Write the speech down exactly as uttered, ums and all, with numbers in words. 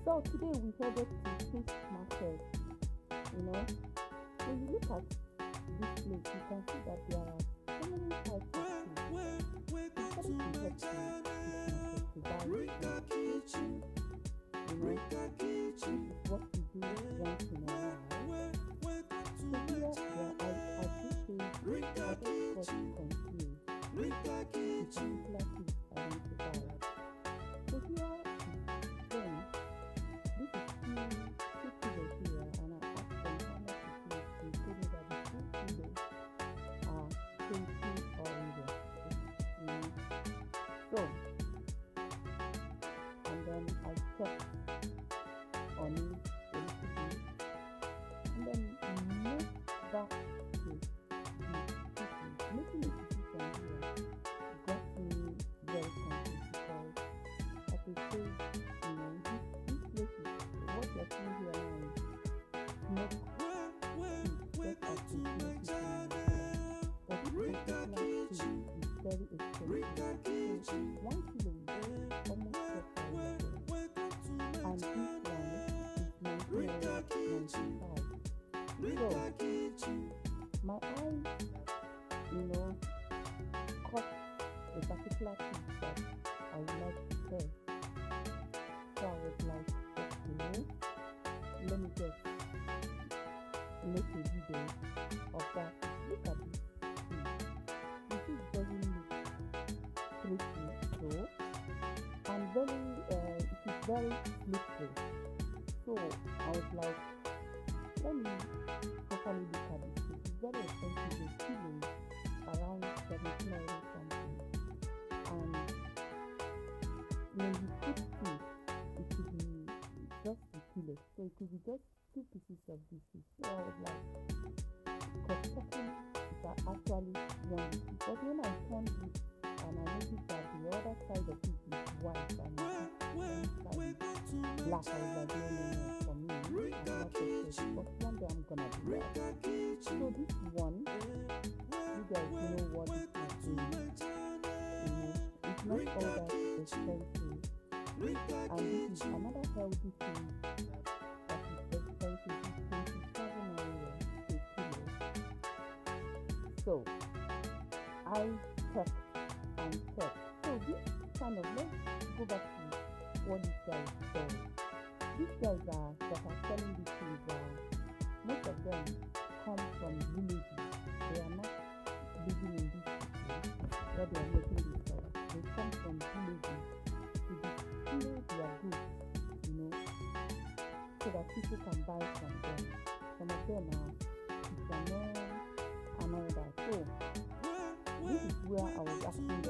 So today we headed to fish market, you know. When you look at this place, you can see that there are so many types of fish. Instead of you head to fish market to buy fish, you know, this is what we do once in a while. So here, yeah, I, I do say, I just got confused. The particular fish I want to buy. So here is them. This is two, two kilos here, and I asked them how much it is. They told me that the two kilos are twenty oranges. You know? So, and then I checked on it a little bit, and then moved back to the city. Making a decision here got me very confused because, like I say, you know, this, this place is what you're seeing here now is smoke fish, just as you see it in Nigeria. But this particular fish is very expensive. So one kilo is almost twelve thousand dollars, and this one is nineteen ninety-five. So my eyes, you know, caught a particular fish that I would like to sell. So I was like, okay, let me just make a video of that. Look at this fish. The fish doesn't look pretty though, and very, uh, it is very slippery. So I was like, let me properly look at this fish. It's very expensive. The kilo is around seventeen or something, and when you put fish, it could be just a kilo, so it could be just two pieces of this fish. So I was like, because talking is actually one fish, but when I turned it and I noticed that the other side of it is white and this one side is black, I was like, no, no, no, for me, I'm not interested, but one day I'm gonna do that. So this one, you guys know what it is doing. You know, it's not all that expensive, and this is another healthy thing that is expensive. It's twenty-seven naira a kilo. So I checked and checked. So this kind of, let's go back to what these guys sell. These guys are that are selling these things are, most of them come from villages. They are not living in this city where they are making this stuff. They come from villages to display their goods, you know, so that people can buy from them. Some of them are fishermen and all that. So this is where I was asking them